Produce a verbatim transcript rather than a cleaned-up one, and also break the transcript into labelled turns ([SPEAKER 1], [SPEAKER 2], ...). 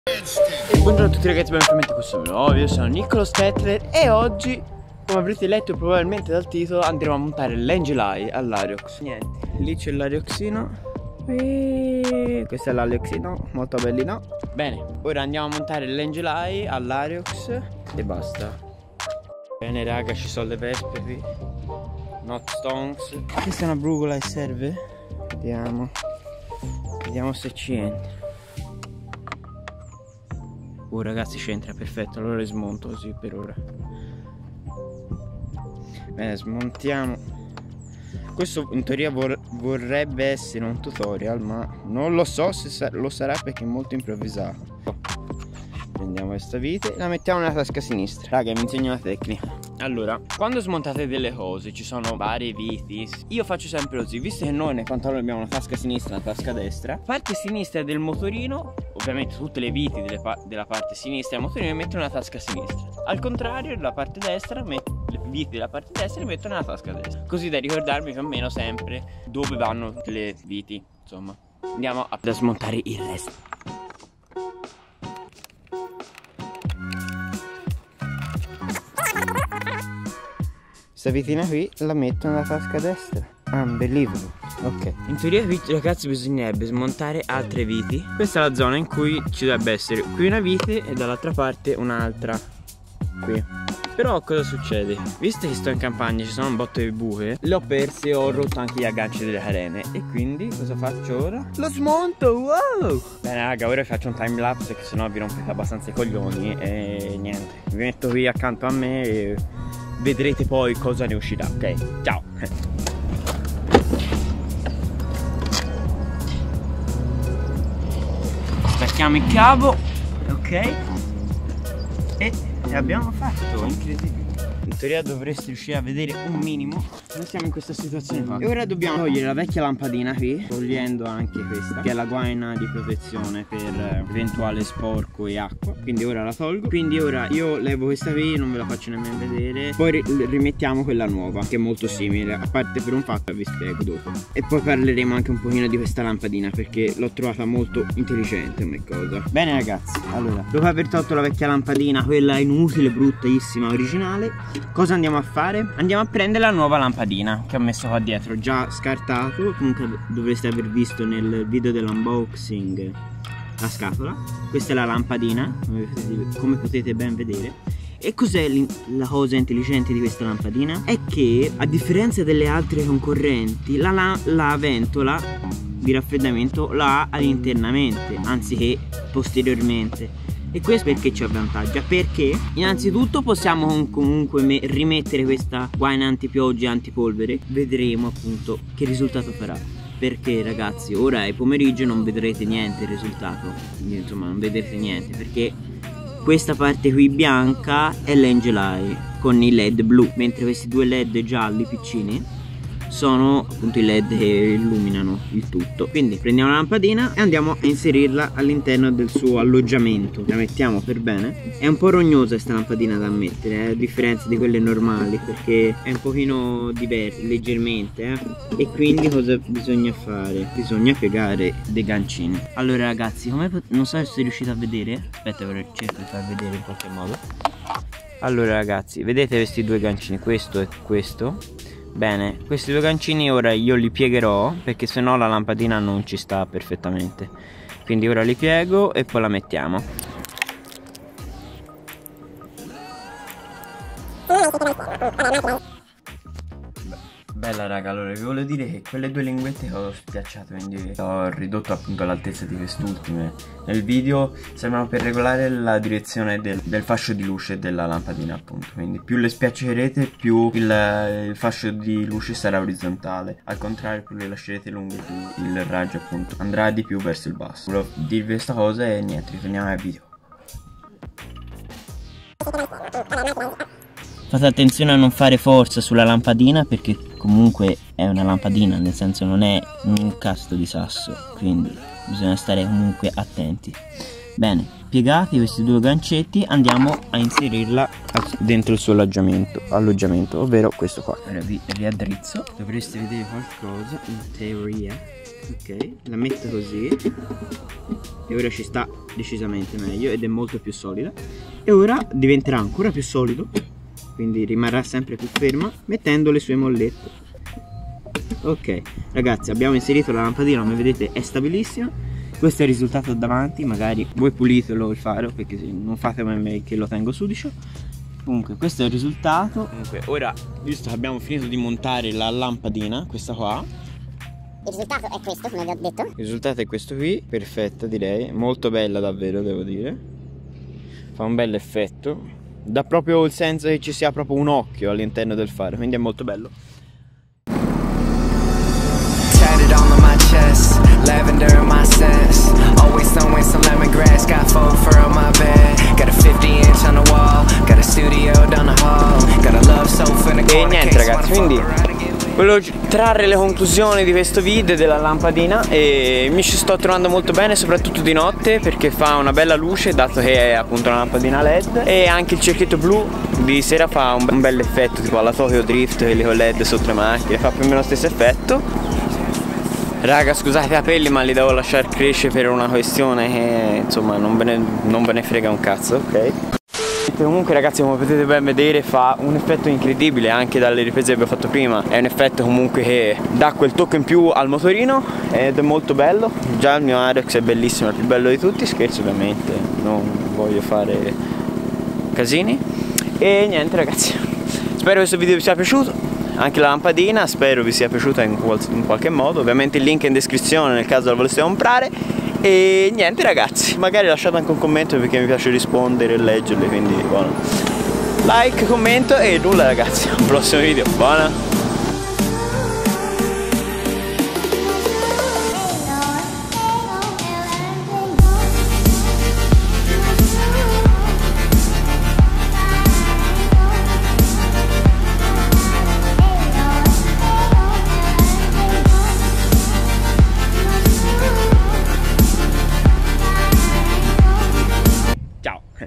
[SPEAKER 1] E buongiorno a tutti ragazzi, benvenuti in questo video. Io sono Niccolo Stettler e oggi, come avrete letto probabilmente dal titolo, andremo a montare l'Angel Eye all'Ariox. Niente, lì c'è l'Arioxino. Questo è l'Arioxino, molto bellino. Bene, ora andiamo a montare l'Angel Eye all'Ariox e basta. Bene raga, ci sono le vespe qui. Not stones. Questa è una brugola e serve. Vediamo. Vediamo se ci entra. Oh ragazzi, c'entra, perfetto, allora le smonto così per ora. Bene, smontiamo. Questo in teoria vor vorrebbe essere un tutorial, ma non lo so se sa lo sarà perché è molto improvvisato. Prendiamo questa vite e la mettiamo nella tasca sinistra. Raga, mi insegno la tecnica. Allora, quando smontate delle cose ci sono varie viti. Io faccio sempre così, visto che noi nei pantaloni abbiamo una tasca sinistra e una tasca destra. Parte sinistra del motorino, ovviamente tutte le viti delle pa della parte sinistra del motorino le metto nella tasca sinistra. Al contrario, la parte destra, le viti della parte destra le metto nella tasca destra. Così da ricordarmi più o meno sempre dove vanno le viti. Insomma, andiamo a smontare il resto. Questa vitina qui la metto nella tasca destra. Unbelievable. Ok. In teoria qui ragazzi bisognerebbe smontare altre viti. Questa è la zona in cui ci dovrebbe essere qui una vite e dall'altra parte un'altra. Qui. Però cosa succede? Visto che sto in campagna, ci sono un botto di buche, le ho perse e ho rotto anche gli agganci delle carene. E quindi cosa faccio ora? Lo smonto, wow! Bene raga, ora faccio un time lapse che sennò vi rompete abbastanza i coglioni. E niente, vi metto qui accanto a me e vedrete poi cosa ne uscirà, ok? Ciao! Stacchiamo il cavo, ok? E abbiamo fatto, incredibile. In teoria dovreste riuscire a vedere un minimo. Noi siamo in questa situazione qua. E ora dobbiamo togliere la vecchia lampadina qui, togliendo anche questa, che è la guaina di protezione per eventuale sporco e acqua. Quindi ora la tolgo. Quindi ora io levo questa qui, non ve la faccio nemmeno vedere. Poi rimettiamo quella nuova, che è molto simile, a parte per un fatto, vi spiego dopo. E poi parleremo anche un pochino di questa lampadina, perché l'ho trovata molto intelligente come cosa. Bene ragazzi, allora, dopo aver tolto la vecchia lampadina, quella inutile, bruttissima, originale, cosa andiamo a fare? Andiamo a prendere la nuova lampadina che ho messo qua dietro, già scartato. Comunque dovreste aver visto nel video dell'unboxing la scatola. Questa è la lampadina, come potete, come potete ben vedere. E cos'è la cosa intelligente di questa lampadina? È che a differenza delle altre concorrenti, la, la, la ventola di raffreddamento la ha all'internamente anziché posteriormente. E questo perché ci avvantaggia? Perché innanzitutto possiamo comunque rimettere questa guaina antipioggia e antipolvere. Vedremo appunto che risultato farà. Perché ragazzi, ora è pomeriggio e non vedrete niente il risultato. Insomma, non vedrete niente perché questa parte qui bianca è l'Angel Eye con i led blu, mentre questi due led gialli piccini sono appunto i led che illuminano il tutto. Quindi prendiamo la lampadina e andiamo a inserirla all'interno del suo alloggiamento. La mettiamo per bene. È un po' rognosa questa lampadina da mettere, eh, a differenza di quelle normali, perché è un pochino diversa, leggermente, eh. E quindi cosa bisogna fare? Bisogna piegare dei gancini. Allora ragazzi, come non so se riuscite a vedere. Aspetta, cerco di far vedere in qualche modo. Allora ragazzi, vedete questi due gancini, questo e questo? Bene, questi due gancini ora io li piegherò perché sennò la lampadina non ci sta perfettamente. Quindi ora li piego e poi la mettiamo. Bella raga, allora vi volevo dire che quelle due linguette che ho schiacciato, quindi ho ridotto appunto l'altezza di quest'ultime nel video, servono per regolare la direzione del, del fascio di luce della lampadina appunto. Quindi più le spiaccerete più il, il fascio di luce sarà orizzontale, al contrario più le lascerete lunghe più il raggio appunto andrà di più verso il basso. Volevo dirvi questa cosa e niente, ritorniamo al video. Fate attenzione a non fare forza sulla lampadina perché comunque è una lampadina, nel senso non è un casto di sasso, quindi bisogna stare comunque attenti. Bene, piegati questi due gancetti, andiamo a inserirla dentro il suo alloggiamento, alloggiamento ovvero questo qua. Ora vi riaddrizzo, dovreste vedere qualcosa in teoria. Ok, la metto così e ora ci sta decisamente meglio ed è molto più solida. E ora diventerà ancora più solido, quindi rimarrà sempre più ferma mettendo le sue mollette. Ok ragazzi, abbiamo inserito la lampadina, come vedete è stabilissima. Questo è il risultato davanti, magari voi pulitelo il faro perché non fate come me che lo tengo sudicio. Comunque questo è il risultato. Comunque ora, visto che abbiamo finito di montare la lampadina, questa qua,
[SPEAKER 2] il risultato è questo, come vi ho detto.
[SPEAKER 1] il risultato è questo qui, perfetta direi, molto bella davvero devo dire. Fa un bel effetto, dà proprio il senso che ci sia proprio un occhio all'interno del faro, quindi è molto bello.
[SPEAKER 3] Tatted all on my chest, lavender in my sense. Always throwing some lemongrass, got faux fur on my bed. Got a fifty inch on the wall, got a studio down the hall. Got a love sofa in the corner.
[SPEAKER 1] E niente ragazzi, quindi volevo trarre le conclusioni di questo video della lampadina e mi ci sto trovando molto bene, soprattutto di notte perché fa una bella luce dato che è appunto una lampadina led, e anche il cerchietto blu di sera fa un, be un bel effetto tipo alla Tokyo Drift, quelli con led sotto le macchine, fa più o meno lo stesso effetto. Raga, scusate i capelli ma li devo lasciare crescere per una questione che insomma non ve ne, non ve ne frega un cazzo, ok? Comunque ragazzi, come potete ben vedere fa un effetto incredibile anche dalle riprese che abbiamo fatto prima. È un effetto comunque che dà quel tocco in più al motorino ed è molto bello. Già il mio Aerox è bellissimo, è il più bello di tutti, scherzo ovviamente, non voglio fare casini. E niente ragazzi, spero che questo video vi sia piaciuto, anche la lampadina spero vi sia piaciuta in, qual in qualche modo. Ovviamente il link è in descrizione nel caso la voleste comprare. E niente ragazzi, magari lasciate anche un commento perché mi piace rispondere e leggerli, quindi buono. Like, commento e nulla ragazzi, al prossimo video, buona.